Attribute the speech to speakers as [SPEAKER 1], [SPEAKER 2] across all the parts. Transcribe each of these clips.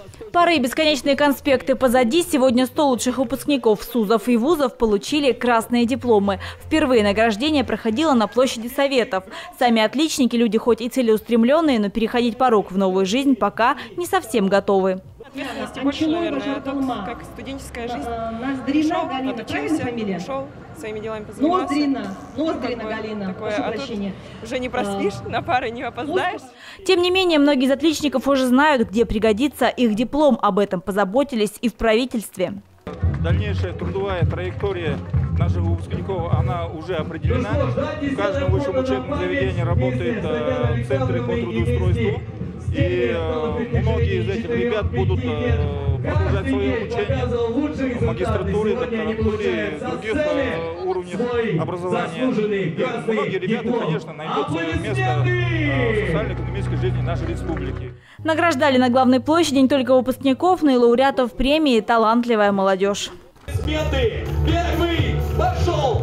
[SPEAKER 1] Пары и бесконечные конспекты позади. Сегодня 100 лучших выпускников СУЗов и вузов получили красные дипломы. Впервые награждение проходило на площади Советов. Сами отличники – люди хоть и целеустремленные, но переходить порог в новую жизнь пока не совсем готовы.
[SPEAKER 2] Ответственности больше, наверное, тут как студенческая жизнь. Пришел, отучился, ушел, своими делами позанимался. А тут уже не проспишь, на пары не опоздаешь.
[SPEAKER 1] Тем не менее, многие из отличников уже знают, где пригодится их диплом. Об этом позаботились и в правительстве.
[SPEAKER 3] Дальнейшая трудовая траектория наших выпускников, она уже определена. В каждом высшем учебном заведении работают центры по трудоустройству. И многие из этих ребят будут продолжать свое обучение в магистратуре, докторантуре, других уровнях образования. И многие ребята, конечно, найдут свое место в социально-экономической жизни нашей республики.
[SPEAKER 1] Награждали на главной площади не только выпускников, но и лауреатов премии «Талантливая молодежь».
[SPEAKER 4] Сметы! Первый! Пошел!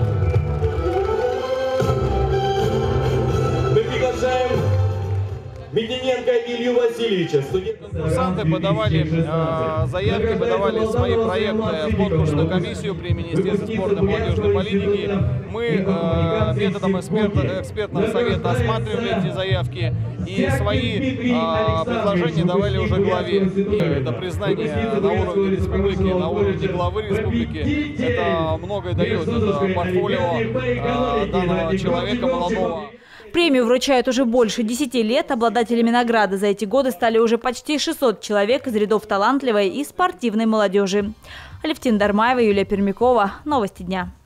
[SPEAKER 4] Мы приглашаем Мединенко Илью Васильевича.
[SPEAKER 5] Курсанты подавали заявки, подавали свои проекты в конкурсную комиссию при Министерстве спорта и молодежной политики. Мы методом экспертного совета осматривали эти заявки и свои предложения давали уже главе. Это признание на уровне республики, на уровне главы республики. Это многое дает. Это портфолио данного человека молодого.
[SPEAKER 1] Премию вручают уже больше 10 лет. Обладателями награды за эти годы стали уже почти 600 человек из рядов талантливой и спортивной молодежи. Алевтина Дармаева, Юлия Пермякова. Новости дня.